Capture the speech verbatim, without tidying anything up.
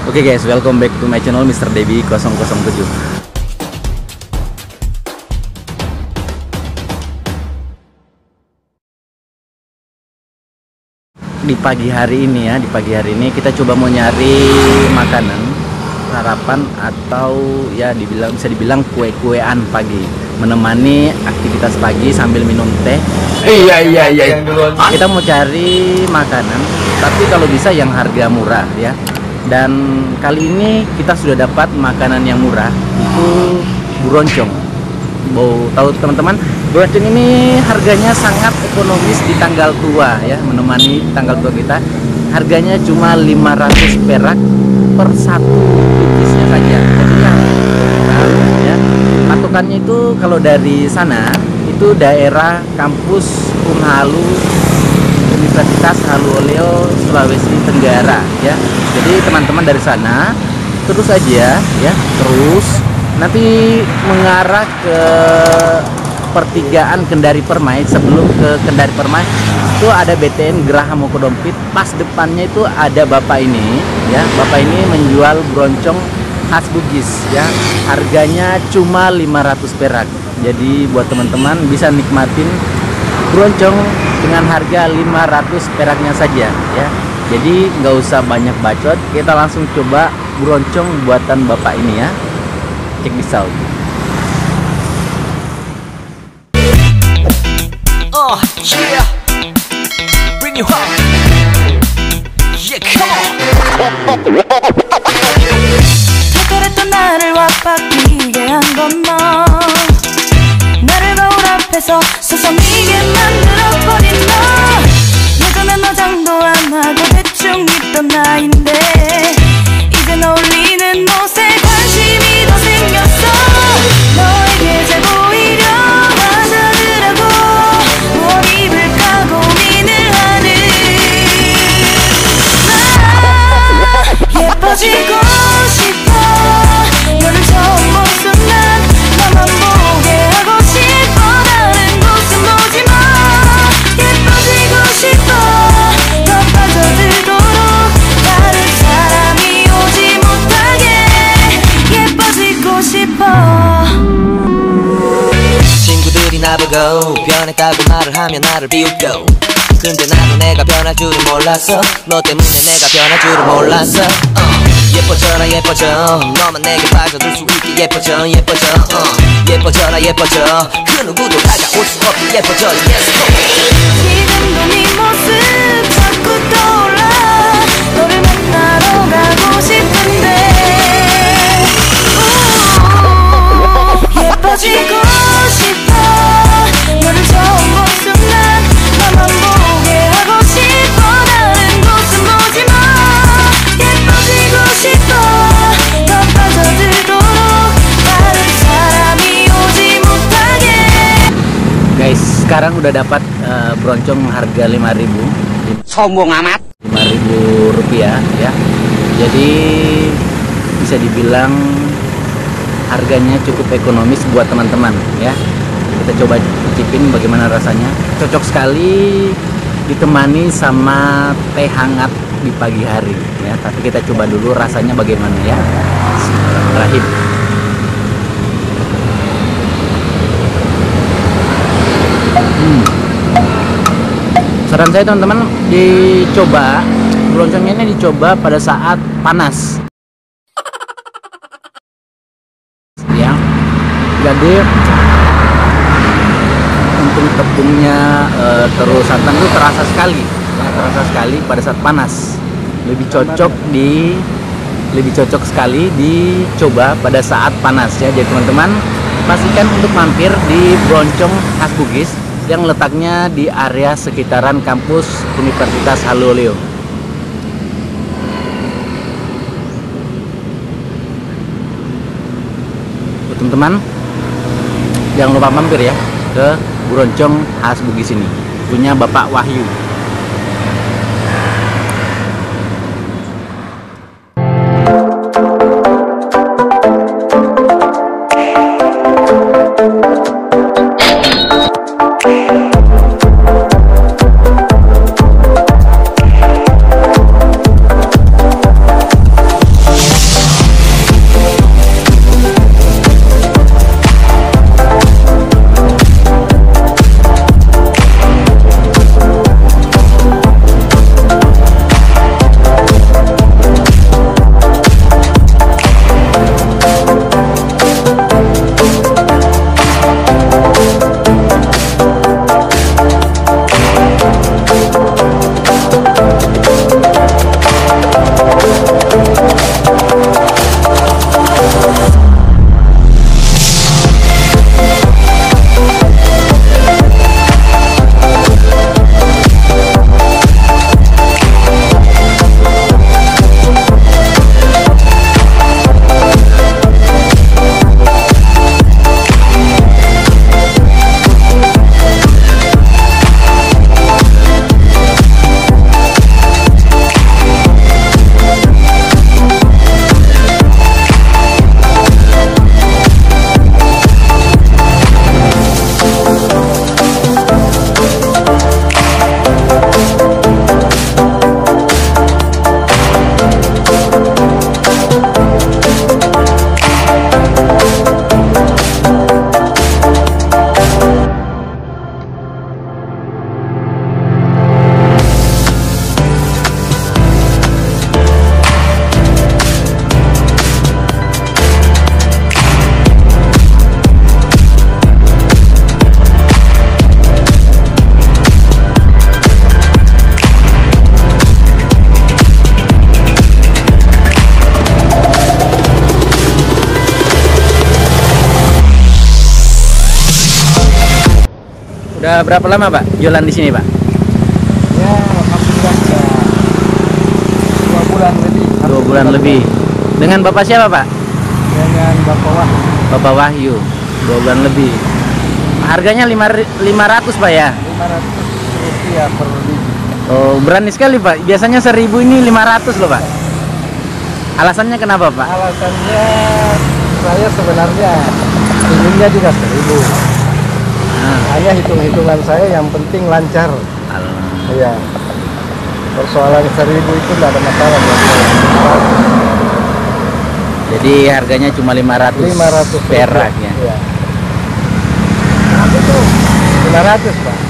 Oke okay guys, welcome back to my channel Mister Debi nol nol tujuh. Di pagi hari ini ya, di pagi hari ini kita coba mau nyari makanan sarapan atau ya dibilang bisa dibilang kue-kuean pagi, menemani aktivitas pagi sambil minum teh. Iya iya iya. Kita mau cari makanan, tapi kalau bisa yang harga murah ya. Dan kali ini kita sudah dapat makanan yang murah, itu buroncong. Mau tahu teman-teman, buroncong ini harganya sangat ekonomis di tanggal tua ya, menemani tanggal tua kita. Harganya cuma lima ratus perak per satu pipisnya saja. Jadi yang ya, patokannya itu kalau dari sana itu daerah kampus Unhalu Universitas Haluoleo Sulawesi Tenggara ya. Jadi teman-teman dari sana terus aja ya, terus nanti mengarah ke pertigaan Kendari Permai. Sebelum ke Kendari Permai itu ada B T N Geraha Mokodompit, pas depannya itu ada bapak ini ya. Bapak ini menjual buroncong khas Bugis ya. Harganya cuma lima ratus perak. Jadi buat teman-teman bisa nikmatin buroncong dengan harga lima ratus peraknya saja ya. Jadi nggak usah banyak bacot, kita langsung coba buroncong buatan bapak ini ya. Check this out. Oh yeah, bring you home. Yeah, come on. 그랬던 나를 와빠기게 한 건 너. 나를 거울 앞에서 서성이게 만들어버린 너. 예전엔 화장도 안 하고 대충 입던 나인데 이젠 어울리는 옷에 관심이 더 생겼어. 너에게 잘 보이려 하더라고. 뭘 입을까 고민을 하는 나. 예뻐지고 싶어. 너를 처음 본 순간 나만 보게 하고 싶어. 다른 곳은 보지 마. 예뻐지고 싶어. 더 빠져들도록 다른 사람이 오지 못하게 예뻐지고 싶어. 친구들이 나보고 변했다고 말을 하면 나를 비웃고, 근데 나도 내가 변할 줄은 몰랐어. 너 때문에 내가 변할 줄은 몰랐어. uh. 예뻐져라 예뻐져, 너만 내게 빠져들 수 있게 예뻐져 예뻐져. uh. 예뻐져라 예뻐져, 그 누구도 다가올 수 없게 예뻐져. Yes, 지금도 네 모습 자꾸 떠올라. 너를 만나러 가고 싶은데 우, 예뻐지고 싶어. 너를 처음 본 순간 나만 보게 하고 싶어. 다른 곳은 보지 마. 예뻐지고 싶어. 더 빠져들도록 다른 사람이 오지 못하게. Guys, sekarang udah dapat uh, buroncong harga lima ribu. Sombong amat. lima ribu rupiah ya. Jadi bisa dibilang harganya cukup ekonomis buat teman-teman ya. Kita coba cicipin bagaimana rasanya. Cocok sekali ditemani sama teh hangat di pagi hari ya. Tapi kita coba dulu rasanya bagaimana ya. Bismillahirrahmanirrahim. Hmm. Saran saya teman-teman, dicoba buroncongnya ini dicoba pada saat panas ya. Jadi untuk tepungnya e, terus santan itu terasa sekali ya, terasa sekali pada saat panas. Lebih cocok di lebih cocok sekali dicoba pada saat panas ya. Jadi teman-teman pastikan untuk mampir di buroncong khas Bugis yang letaknya di area sekitaran kampus Universitas Haluoleo. Teman-teman jangan lupa mampir ya ke buroncong khas Bugis ini, punya Bapak Wahyu. Sudah berapa lama Pak jualan di sini Pak? Ya, alhamdulillah ya, dua bulan lebih. Dua bulan lebih. Dengan Bapak siapa Pak? Dengan Bapak Wah. Bapak Wahyu. Dua bulan lebih. Harganya lima ratus Pak ya? lima ratus rupiah per biji. Oh, berani sekali Pak. Biasanya seribu ini lima ratus loh Pak. Alasannya kenapa Pak? Alasannya saya sebenarnya inginnya juga seribu. Nah, Hanya hitung-hitungan saya yang penting lancar. al- Iya. Persoalan seribu itu tidak ada masalah buat saya. jadi harganya cuma lima ratus lima ratus perak ya. Iya. Lima ratus Pak.